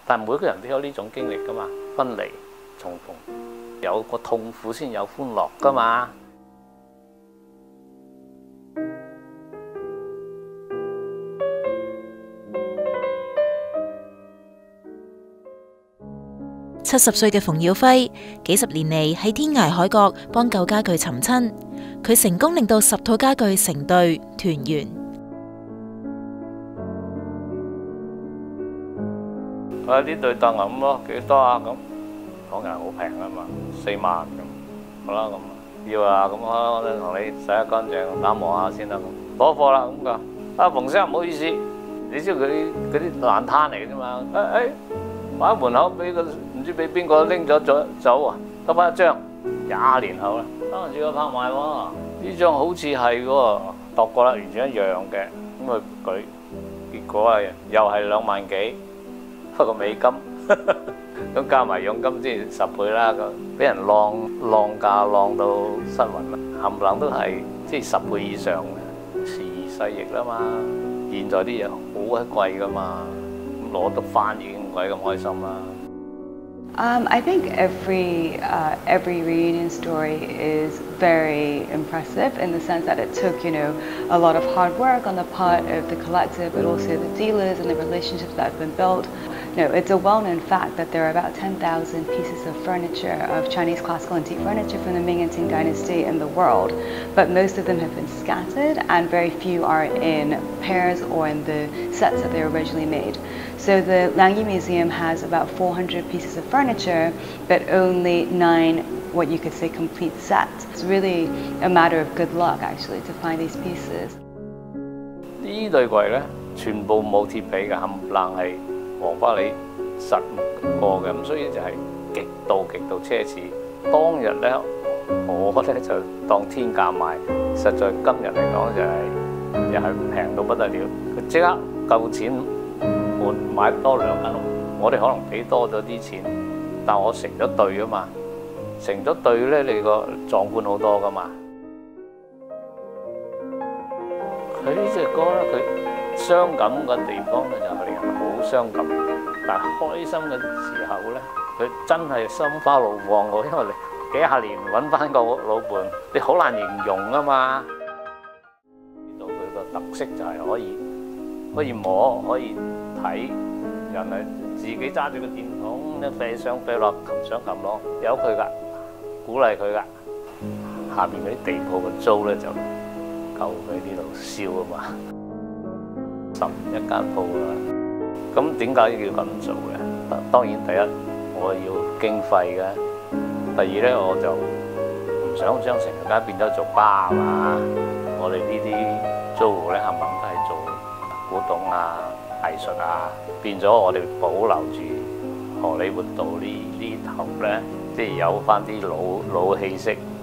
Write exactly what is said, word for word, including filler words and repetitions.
但係每個人都有呢種經歷噶嘛，分離重逢，有個痛苦先有歡樂噶嘛。 七十歲嘅馮耀輝，幾十年嚟喺天涯海角幫舊家具尋親，佢成功令到十套家具成對團圓。 啊！呢對凳啊咁咯，幾多啊咁？講人好平啊嘛，四萬咁，好啦咁，要啊咁我同你洗下乾淨，打磨下先啦咁，攞貨啦咁噶。啊馮生唔好意思，你知佢啲嗰啲爛攤嚟嘅啫嘛。誒誒，擺喺門口俾個唔知俾邊個拎咗咗走啊，得翻一張，廿年後啦，當時個拍賣喎，呢張好似係喎，度過啦，完全一樣嘅，咁佢舉，結果啊又係兩萬幾。不過美金，咁加埋佣金先十倍啦，咁俾人浪浪價浪到失魂啦，冚唪唥都係即係十倍以上嘅，時移世易啦嘛。現在啲嘢好鬼貴噶嘛，咁攞得翻已經鬼咁開心啦。 Um, I think every uh, every reunion story is very impressive in the sense that it took, you know, a lot of hard work on the part of the collective, but also the dealers and the relationships that have been built. You know, it's a well-known fact that there are about ten thousand pieces of furniture, of Chinese classical antique furniture from the Ming and Qing dynasty in the world, but most of them have been scattered and very few are in pairs or in the sets that they were originally made. So the Liang Yi Museum has about four hundred pieces of furniture, but only nine what you could say complete sets. It's really a matter of good luck actually to find these pieces. 呢對櫃咧，全部冇鐵皮嘅，冚唪唥係黃花梨實木過嘅，咁所以就係極度極度奢侈。當日咧，我咧就當天價賣，實在今日嚟講就係又係平到不得了。佢即刻夠錢換買多兩間屋，我哋可能俾多咗啲錢，但我成咗對啊嘛，成咗對咧，你個壯觀好多噶嘛。佢呢隻歌咧，佢傷感嘅地方咧就係令人好傷感，但係開心嘅時候咧，佢真係心花怒放喎，因為你幾廿年揾翻個老伴，你好難形容啊嘛。到佢個特色就係可以可以摸，可以睇，人係自己揸住個電筒咧飛上飛落，擒上擒落，有佢㗎，鼓勵佢㗎。下邊嗰啲地鋪嘅租咧就夠佢呢度燒啊嘛，十一間鋪啦。咁點解要咁做嘅？當然第一我要經費嘅，第二咧我就唔想將成條街變咗做巴嘛。我哋呢啲租戶咧冚唪唥都係做古董啊、藝術啊，變咗我哋保留住荷里活道呢呢頭咧，即係有翻啲老老氣息。